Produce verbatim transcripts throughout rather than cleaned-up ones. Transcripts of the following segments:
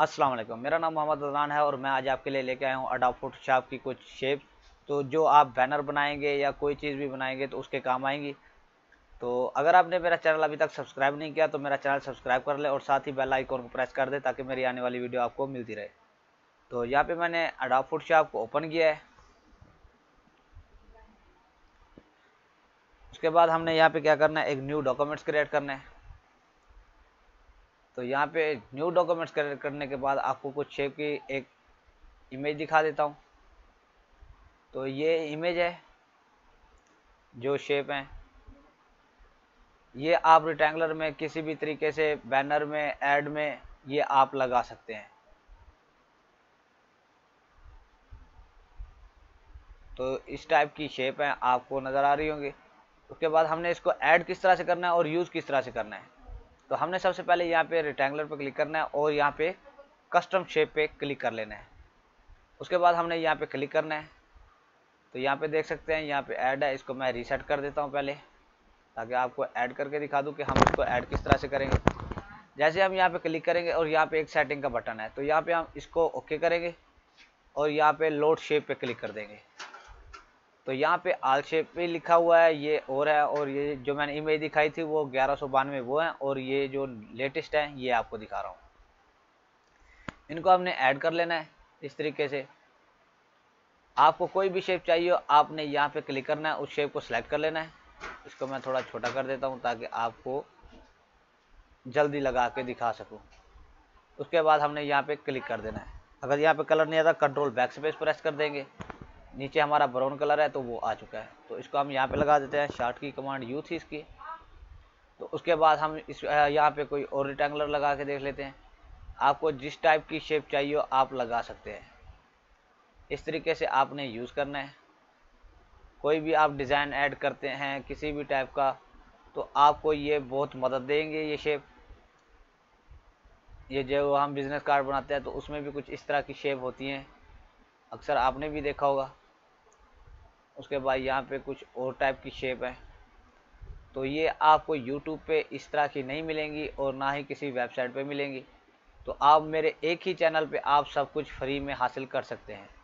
अस्सलाम वालेकुम, मेरा नाम मोहम्मद अदनान है और मैं आज आपके लिए लेके आया हूँ अडोब फोटोशॉप की कुछ शेप। तो जो आप बैनर बनाएंगे या कोई चीज़ भी बनाएंगे तो उसके काम आएंगी। तो अगर आपने मेरा चैनल अभी तक सब्सक्राइब नहीं किया तो मेरा चैनल सब्सक्राइब कर ले और साथ ही बेल आइकॉन को प्रेस कर दे ताकि मेरी आने वाली वीडियो आपको मिलती रहे। तो यहाँ पे मैंने अडोब फोटोशॉप को ओपन किया है। उसके बाद हमने यहाँ पे क्या करना है, एक न्यू डॉक्यूमेंट्स क्रिएट करना है। तो यहाँ पे न्यू डॉक्यूमेंट्स क्रिएट करने के बाद आपको कुछ शेप की एक इमेज दिखा देता हूँ। तो ये इमेज है, जो शेप है ये आप रेक्टेंगुलर में किसी भी तरीके से बैनर में, ऐड में ये आप लगा सकते हैं। तो इस टाइप की शेप है, आपको नज़र आ रही होंगी। उसके बाद हमने इसको ऐड किस तरह से करना है और यूज़ किस तरह से करना है। तो हमने सबसे पहले यहाँ पे रेक्टेंगुलर पे क्लिक करना है और यहाँ पे कस्टम शेप पे क्लिक कर लेना है। उसके बाद हमने यहाँ पे क्लिक करना है। तो यहाँ पे देख सकते हैं यहाँ पे ऐड है, इसको मैं रीसेट कर देता हूँ पहले ताकि आपको ऐड करके दिखा दूँ कि हम इसको ऐड किस तरह से करेंगे। जैसे हम यहाँ पे क्लिक करेंगे और यहाँ पे एक सेटिंग का बटन है, तो यहाँ पे हम इसको ओके करेंगे और यहाँ पे लोड शेप पे क्लिक कर देंगे। तो यहाँ पे आल शेप पे लिखा हुआ है ये और है, और ये जो मैंने इमेज दिखाई थी वो ग्यारह सौ बानवे वो है, और ये जो लेटेस्ट है ये आपको दिखा रहा हूँ। इनको हमने ऐड कर लेना है इस तरीके से। आपको कोई भी शेप चाहिए हो आपने यहाँ पे क्लिक करना है, उस शेप को सिलेक्ट कर लेना है। इसको मैं थोड़ा छोटा कर देता हूँ ताकि आपको जल्दी लगा के दिखा सकूँ। उसके बाद हमने यहाँ पे क्लिक कर देना है। अगर यहाँ पे कलर नहीं आता कंट्रोल बैक स्पेस प्रेस कर देंगे। नीचे हमारा ब्राउन कलर है तो वो आ चुका है, तो इसको हम यहाँ पे लगा देते हैं। शार्ट की कमांड यू थी इसकी। तो उसके बाद हम इस यहाँ पे कोई और रेक्टेंगुलर लगा के देख लेते हैं। आपको जिस टाइप की शेप चाहिए हो आप लगा सकते हैं। इस तरीके से आपने यूज़ करना है। कोई भी आप डिज़ाइन ऐड करते हैं किसी भी टाइप का तो आपको ये बहुत मदद देंगे ये शेप। ये जो हम बिज़नेस कार्ड बनाते हैं तो उसमें भी कुछ इस तरह की शेप होती हैं, अक्सर आपने भी देखा होगा। उसके बाद यहाँ पे कुछ और टाइप की शेप है, तो ये आपको यूट्यूब पे इस तरह की नहीं मिलेंगी और ना ही किसी वेबसाइट पे मिलेंगी। तो आप मेरे एक ही चैनल पे आप सब कुछ फ्री में हासिल कर सकते हैं।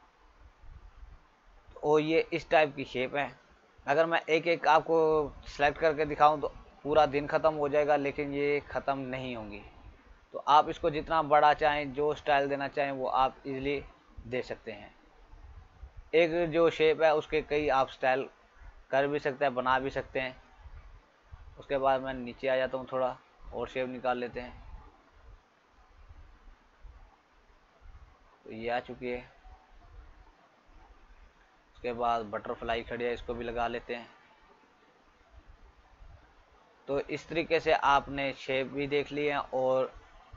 और ये इस टाइप की शेप है। अगर मैं एक एक आपको सेलेक्ट करके दिखाऊं तो पूरा दिन ख़त्म हो जाएगा, लेकिन ये ख़त्म नहीं होंगी। तो आप इसको जितना बड़ा चाहें, जो स्टाइल देना चाहें वो आप इजीली दे सकते हैं। एक जो शेप है उसके कई आप स्टाइल कर भी सकते हैं, बना भी सकते हैं। उसके बाद मैं नीचे आ जाता हूँ, थोड़ा और शेप निकाल लेते हैं। तो ये आ चुकी है। उसके बाद बटरफ्लाई खड़ी है, इसको भी लगा लेते हैं। तो इस तरीके से आपने शेप भी देख ली है और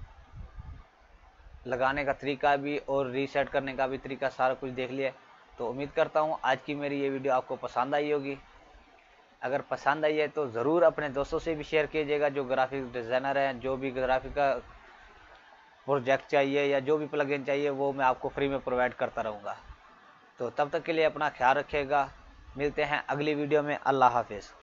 लगाने का तरीका भी और रीसेट करने का भी तरीका सारा कुछ देख लिया। तो उम्मीद करता हूँ आज की मेरी ये वीडियो आपको पसंद आई होगी। अगर पसंद आई है तो ज़रूर अपने दोस्तों से भी शेयर कीजिएगा जो ग्राफिक डिज़ाइनर हैं। जो भी ग्राफिक का प्रोजेक्ट चाहिए या जो भी प्लगइन चाहिए वो मैं आपको फ्री में प्रोवाइड करता रहूँगा। तो तब तक के लिए अपना ख्याल रखिएगा। मिलते हैं अगली वीडियो में। अल्लाह हाफिज़।